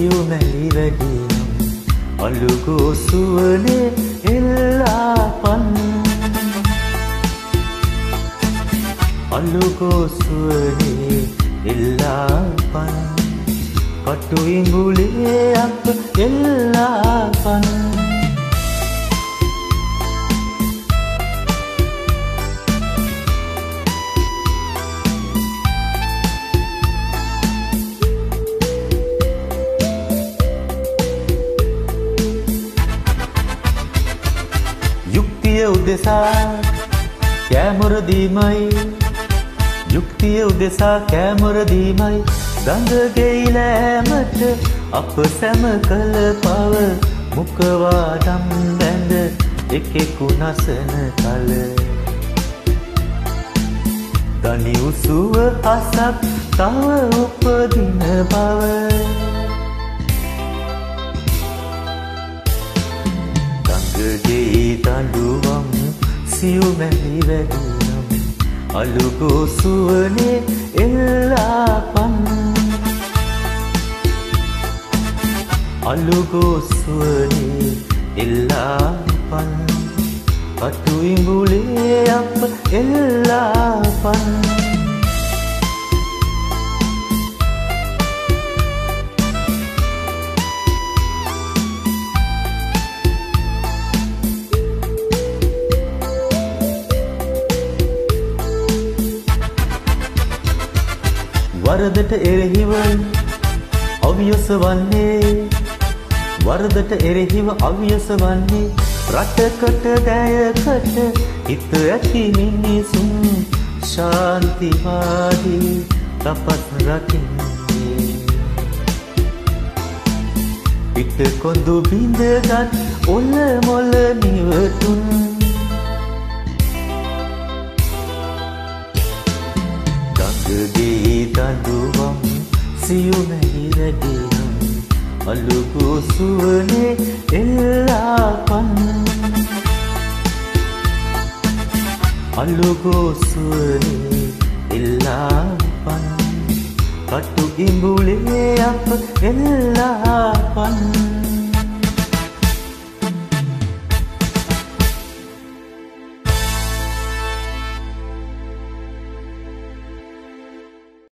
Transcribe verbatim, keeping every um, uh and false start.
සියුමැලි වැඩිනම් අලුගෝ සුවනේ එල්ලාපන් අලුගෝ සුවනේ එල්ලාපන් කටු ඉඟුලේ අප එල්ලාපන් යුක්තිය උදෙසා කෑමොර දීමයි යුක්තිය උදෙසා කෑමොර දීමයි ගඟ ගෙයිලෑමට අප සැම කළ පව මුඛවාඩම් බැඳ එකෙකු නසන කල දනි උසුව අසක් තව උපදින බව ගඟගේ දඬුවම් සියුමැලි වැඩිනම් අලුගෝ සුවනේ එල්ලාපන් අලුගෝ සුවනේ එල්ලාපන් කටු ඉඹුලේ අප එල්ලාපන් වරදට එරෙහිව අවියස වන්නේ වරදට එරෙහිව අවියස වන්නේ රටකට දැයකට හිත ඇති මිනිසුන් ශාන්තිවාදී තපස් රකින්නේ පිට කොඳු බිඳගත් ඔල මොල නිවටුන් ගඟගේ දඬුවම් සියුමැලි වැඩිනම් අලුගෝ සුවනේ එල්ලාපන් අලුගෝ සුවනේ එල්ලාපන් කටු ඉඹුලේ අප එල්ලාපන්